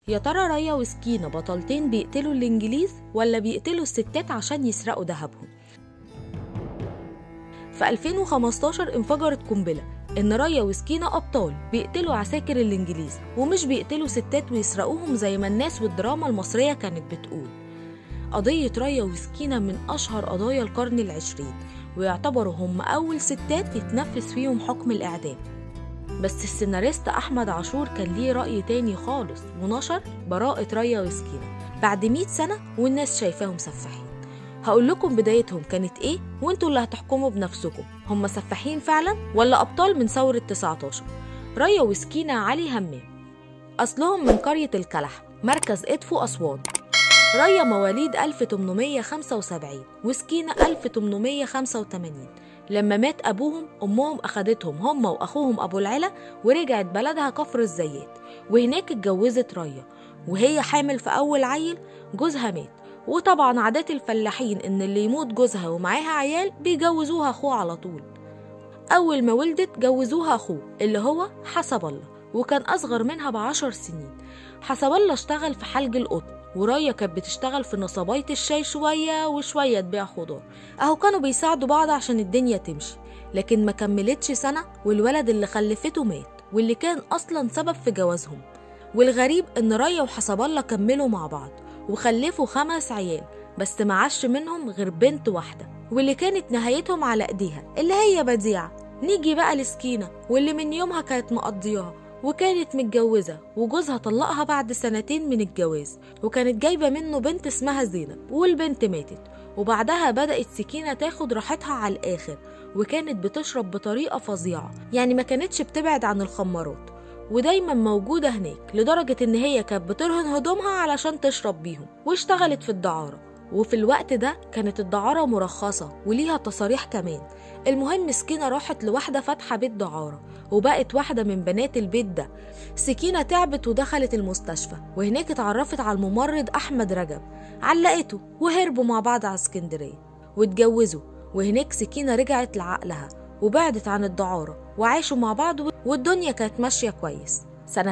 يا ترى ريا وسكينة بطلتين بيقتلوا الإنجليز ولا بيقتلوا الستات عشان يسرقوا دهبهم؟ في 2015 انفجرت قنبلة إن ريا وسكينة أبطال بيقتلوا عساكر الإنجليز ومش بيقتلوا ستات ويسرقوهم زي ما الناس والدراما المصرية كانت بتقول. قضية ريا وسكينة من أشهر قضايا القرن العشرين، ويعتبروا هم أول ستات يتنفذ فيهم حكم الإعدام. بس السيناريست أحمد عاشور كان ليه رأي تاني خالص ونشر براءة ريا وسكينة بعد 100 سنة والناس شايفاهم سفاحين. هقول لكم بدايتهم كانت إيه وانتوا اللي هتحكموا بنفسكم، هم سفاحين فعلا ولا أبطال من ثورة 19؟ ريا وسكينة علي همام أصلهم من قرية الكلح مركز إدفو أسوان. ريا مواليد 1875 وسكينة 1885. لما مات أبوهم أمهم أخدتهم هم وأخوهم أبو العلا ورجعت بلدها كفر الزيات، وهناك اتجوزت ريا وهي حامل في أول عيل جوزها مات. وطبعا عادات الفلاحين إن اللي يموت جوزها ومعاها عيال بيجوزوها أخوه على طول. أول ما ولدت جوزوها أخوه اللي هو حسب الله، وكان أصغر منها ب10 سنين. حسب الله اشتغل في حلج القطن، وريا كانت بتشتغل في نصباية الشاي شوية وشوية تبيع خضار. أهو كانوا بيساعدوا بعض عشان الدنيا تمشي. لكن ما كملتش سنة والولد اللي خلفته مات، واللي كان أصلا سبب في جوازهم. والغريب إن ريا وحسب الله كملوا مع بعض وخلفوا 5 عيال، بس ما عاش منهم غير بنت واحدة واللي كانت نهايتهم على ايديها اللي هي بديعة. نيجي بقى لسكينة واللي من يومها كانت مقضياها وكانت متجوزة، وجوزها طلقها بعد 2 من الجواز، وكانت جايبة منه بنت اسمها زينب والبنت ماتت. وبعدها بدأت سكينة تاخد راحتها على الآخر، وكانت بتشرب بطريقة فظيعة، يعني ما كانتش بتبعد عن الخمارات ودايما موجودة هناك، لدرجة ان هي كانت بترهن هدومها علشان تشرب بيهم. واشتغلت في الدعارة، وفي الوقت ده كانت الدعارة مرخصة وليها تصاريح كمان. المهم سكينة راحت لواحدة فاتحة بيت دعارة وبقت واحدة من بنات البيت ده. سكينة تعبت ودخلت المستشفى، وهناك اتعرفت على الممرض أحمد رجب، علقته وهربوا مع بعض على اسكندرية واتجوزوا. وهناك سكينة رجعت لعقلها وبعدت عن الدعارة وعاشوا مع بعض والدنيا كانت ماشية كويس. سنة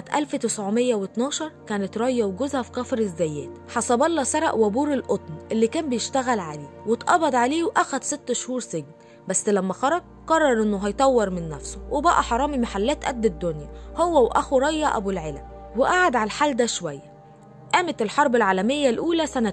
1912 كانت ريا وجوزها في كفر الزيات. حسب الله سرق وابور القطن اللي كان بيشتغل عليه واتقبض عليه وأخد 6 شهور سجن، بس لما خرج قرر انه هيطور من نفسه وبقى حرامي محلات قد الدنيا هو وأخو ريا أبو العلا. وقعد على الحال ده شوية. قامت الحرب العالمية الأولى سنة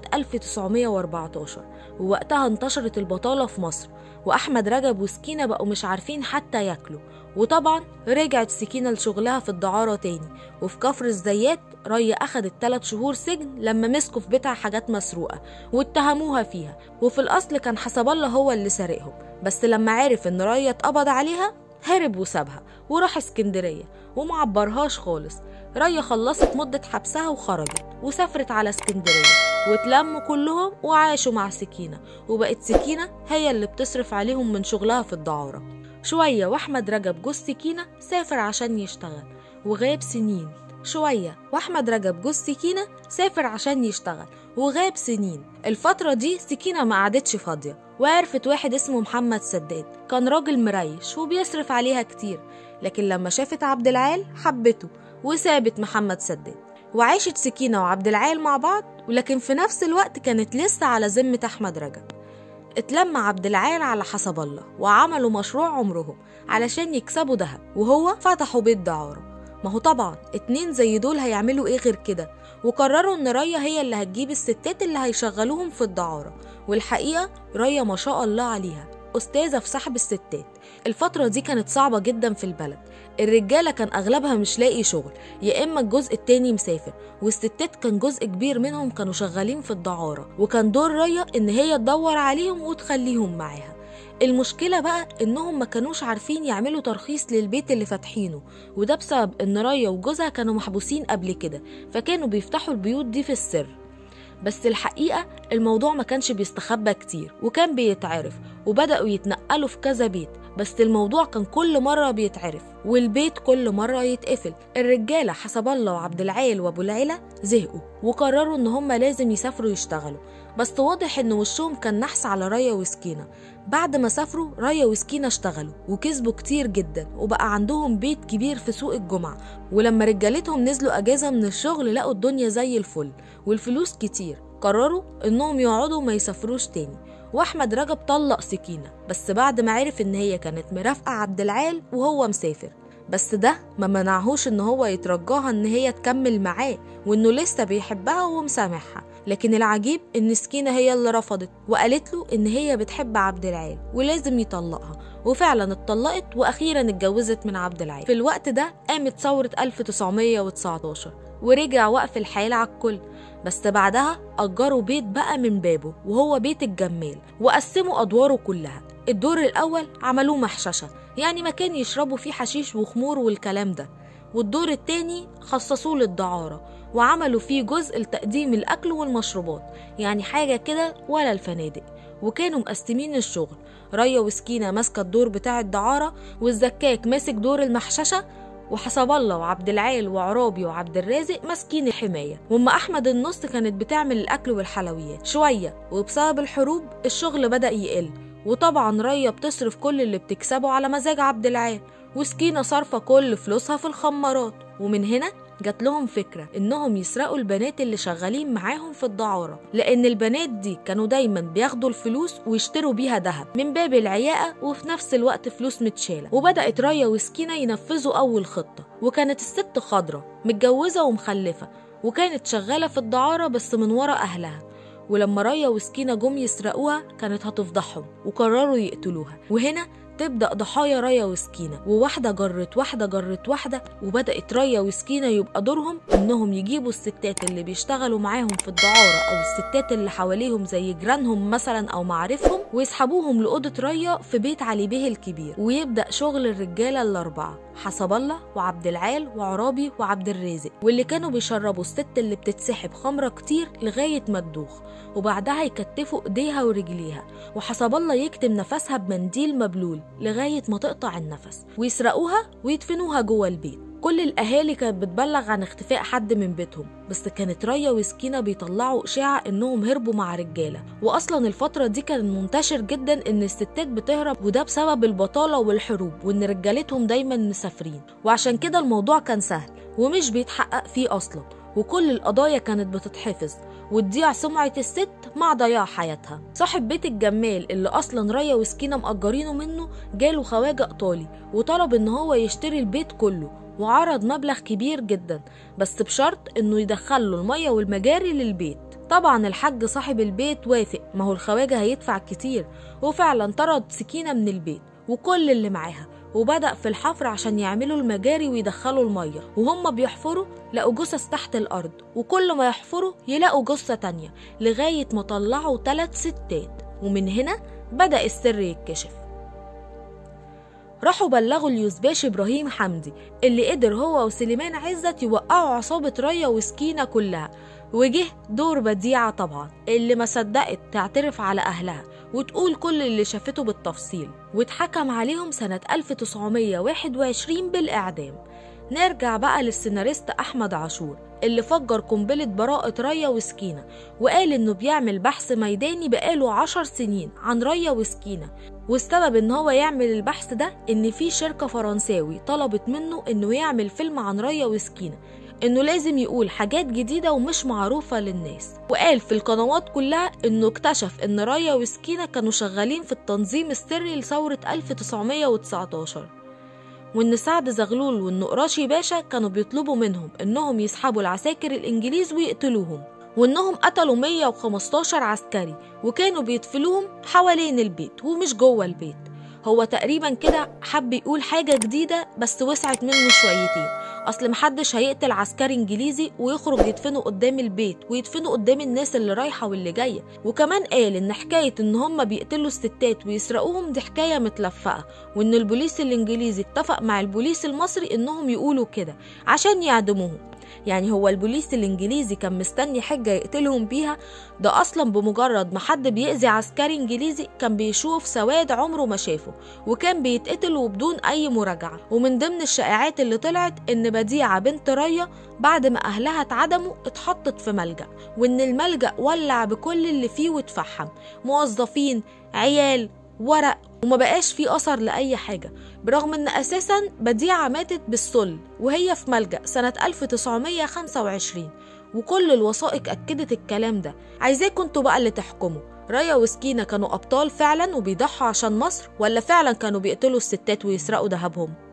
1914، ووقتها انتشرت البطالة في مصر، وأحمد رجب وسكينة بقوا مش عارفين حتى ياكلوا. وطبعا رجعت سكينة لشغلها في الدعارة تاني. وفي كفر الزيات ريا أخدت 3 شهور سجن لما مسكوا في بيتها حاجات مسروقة واتهموها فيها، وفي الأصل كان حسب الله هو اللي سارقهم، بس لما عرف إن ريا اتقبض عليها هرب وسابها وراح اسكندرية ومعبرهاش خالص. ريا خلصت مدة حبسها وخرجت وسافرت على اسكندرية، واتلموا كلهم وعاشوا مع سكينة، وبقت سكينة هي اللي بتصرف عليهم من شغلها في الدعارة. شوية وأحمد رجب جوز سكينة سافر عشان يشتغل وغاب سنين. شوية وأحمد رجب جوز سكينة سافر عشان يشتغل وغاب سنين. الفترة دي سكينة ما قعدتش فاضية، وعرفت واحد اسمه محمد سداد، كان راجل مريش وبيصرف عليها كتير، لكن لما شافت عبد العال حبته وسابت محمد سداد. وعاشت سكينة وعبد العال مع بعض، ولكن في نفس الوقت كانت لسه على ذمة أحمد رجب. اتلم عبد العال على حسب الله وعملوا مشروع عمرهم علشان يكسبوا دهب، وهو فتحوا بيت دعارة. ما هو طبعا 2 زي دول هيعملوا ايه غير كده، وقرروا ان ريا هي اللي هتجيب الستات اللي هيشغلوهم في الدعارة. والحقيقة ريا ما شاء الله عليها أستاذة في سحب الستات. الفترة دي كانت صعبة جدا في البلد، الرجالة كان أغلبها مش لاقي شغل، يا إما الجزء التاني مسافر، والستات كان جزء كبير منهم كانوا شغالين في الدعارة، وكان دور ريا إن هي تدور عليهم وتخليهم معاها. المشكلة بقى إنهم ما كانوش عارفين يعملوا ترخيص للبيت اللي فاتحينه، وده بسبب إن ريا وجوزها كانوا محبوسين قبل كده، فكانوا بيفتحوا البيوت دي في السر. بس الحقيقة الموضوع ما كانش بيستخبى كتير وكان بيتعرف، وبدأوا يتنقلوا في كذا بيت، بس الموضوع كان كل مرة بيتعرف والبيت كل مرة يتقفل. الرجالة حسب الله وعبد العال وابو العلا زهقوا وقرروا ان هم لازم يسافروا يشتغلوا، بس واضح ان وشهم كان نحس على ريا وسكينة. بعد ما سافروا ريا وسكينة اشتغلوا وكسبوا كتير جدا وبقى عندهم بيت كبير في سوق الجمعة، ولما رجالتهم نزلوا اجازة من الشغل لقوا الدنيا زي الفل والفلوس كتير، قرروا انهم يقعدوا وما يسافروش تاني. واحمد رجب طلق سكينة بس بعد ما عرف ان هي كانت مرافقة عبد العال وهو مسافر، بس ده ما منعهوش ان هو يترجاها ان هي تكمل معاه وانه لسه بيحبها ومسامحها. لكن العجيب ان سكينة هي اللي رفضت وقالت له ان هي بتحب عبد العال ولازم يطلقها، وفعلا اتطلقت واخيرا اتجوزت من عبد العال. في الوقت ده قامت ثورة 1919 ورجع وقف الحياة على الكل، بس بعدها أجروا بيت بقى من بابه وهو بيت الجمال، وقسموا أدواره كلها. الدور الأول عملوه محششة، يعني مكان يشربوا فيه حشيش وخمور والكلام ده، والدور التاني خصصوه للدعارة وعملوا فيه جزء لتقديم الأكل والمشروبات، يعني حاجة كده ولا الفنادق. وكانوا مقسمين الشغل، ريا وسكينة ماسكة الدور بتاع الدعارة، والزكاك ماسك دور المحششة، وحسب الله وعبد العال وعرابي وعبد الرازق ماسكين الحماية، وأما أحمد النص كانت بتعمل الأكل والحلويات شوية. وبسبب الحروب الشغل بدأ يقل، وطبعا ريا بتصرف كل اللي بتكسبه على مزاج عبد العال، وسكينة صارفة كل فلوسها في الخمارات. ومن هنا جات لهم فكرة إنهم يسرقوا البنات اللي شغالين معاهم في الدعارة، لأن البنات دي كانوا دايما بياخدوا الفلوس ويشتروا بيها دهب من باب العياقة وفي نفس الوقت فلوس متشالة. وبدأت ريا وسكينة ينفذوا أول خطة، وكانت الست خضرة متجوزة ومخلفة وكانت شغالة في الدعارة بس من ورا أهلها. ولما ريا وسكينة جم يسرقوها كانت هتفضحهم وقرروا يقتلوها. وهنا تبدأ ضحايا ريا وسكينة، وواحدة جرت واحدة جرت واحدة، وبدأت ريا وسكينة يبقى دورهم إنهم يجيبوا الستات اللي بيشتغلوا معاهم في الدعارة أو الستات اللي حواليهم زي جيرانهم مثلا أو معارفهم، ويسحبوهم لأوضة ريا في بيت علي بيه الكبير، ويبدأ شغل الرجالة الأربعة حسب الله وعبد العال وعرابي وعبد الرازق، واللي كانوا بيشربوا الست اللي بتتسحب خمرة كتير لغاية ما تدوخ، وبعدها يكتفوا ايديها ورجليها، وحسب الله يكتم نفسها بمنديل مبلول لغاية ما تقطع النفس، ويسرقوها ويدفنوها جوه البيت. كل الأهالي كانت بتبلغ عن اختفاء حد من بيتهم، بس كانت ريا وسكينة بيطلعوا إشاعة إنهم هربوا مع رجالة. وأصلا الفترة دي كان منتشر جدا إن الستات بتهرب، وده بسبب البطالة والحروب وإن رجالتهم دايما مسافرين، وعشان كده الموضوع كان سهل ومش بيتحقق فيه أصلا، وكل القضايا كانت بتتحفظ وتضيع سمعة الست مع ضياع حياتها. صاحب بيت الجمال اللي أصلا ريا وسكينة مأجرينه منه جاله خواجة إيطالي وطلب إن هو يشتري البيت كله، وعرض مبلغ كبير جدا بس بشرط إنه يدخله المية والمجاري للبيت. طبعا الحاج صاحب البيت وافق، ما هو الخواجة هيدفع كتير، وفعلا طرد سكينة من البيت وكل اللي معاها، وبدأ في الحفر عشان يعملوا المجاري ويدخلوا المية. وهم بيحفروا لقوا جثث تحت الأرض، وكل ما يحفروا يلاقوا جثة تانية لغاية ما طلعوا 3 ستات. ومن هنا بدأ السر يتكشف. راحوا بلغوا اليوزباشي إبراهيم حمدي اللي قدر هو وسليمان عزت يوقعوا عصابة ريا وسكينة كلها، وجه دور بديعة طبعا اللي ما صدقت تعترف على أهلها وتقول كل اللي شافته بالتفصيل، واتحكم عليهم سنة 1921 بالإعدام. نرجع بقى للسيناريست أحمد عاشور اللي فجر قنبلة براءة ريا وسكينة، وقال إنه بيعمل بحث ميداني بقاله 10 سنين عن ريا وسكينة، والسبب إن هو يعمل البحث ده إن في شركة فرنساوي طلبت منه إنه يعمل فيلم عن ريا وسكينة، إنه لازم يقول حاجات جديدة ومش معروفة للناس. وقال في القنوات كلها إنه اكتشف إن ريا وسكينة كانوا شغالين في التنظيم السري لثورة 1919، وإن سعد زغلول والنقراشي باشا كانوا بيطلبوا منهم إنهم يسحبوا العساكر الإنجليز ويقتلوهم، وإنهم قتلوا 115 عسكري وكانوا بيدفلوهم حوالين البيت ومش جوه البيت. هو تقريبا كده حب يقول حاجة جديدة بس وسعت منه شويتين، أصل محدش هيقتل عسكري إنجليزي ويخرج يدفنه قدام البيت ويدفنه قدام الناس اللي رايحة واللي جاية. وكمان قال إن حكاية إن هم بيقتلوا الستات ويسرقوهم دي حكاية متلفقة، وإن البوليس الإنجليزي اتفق مع البوليس المصري إنهم يقولوا كده عشان يعدموهم. يعني هو البوليس الإنجليزي كان مستني حجة يقتلهم بيها؟ ده أصلا بمجرد ما حد بيأذي عسكري إنجليزي كان بيشوف سواد عمره ما شافه، وكان بيتقتل وبدون أي مراجعة. ومن ضمن الشائعات اللي طلعت إن بديعة بنت ريا بعد ما أهلها اتعدموا اتحطت في ملجأ، وإن الملجأ ولع بكل اللي فيه واتفحم، موظفين، عيال، ورق، وما بقاش فيه أثر لأي حاجة، برغم إن أساساً بديعة ماتت بالسل وهي في ملجأ سنة 1925، وكل الوثائق أكدت الكلام ده. عايزاكم انتوا بقى اللي تحكموا، ريا وسكينة كانوا أبطال فعلاً وبيضحوا عشان مصر، ولا فعلاً كانوا بيقتلوا الستات ويسرقوا دهبهم؟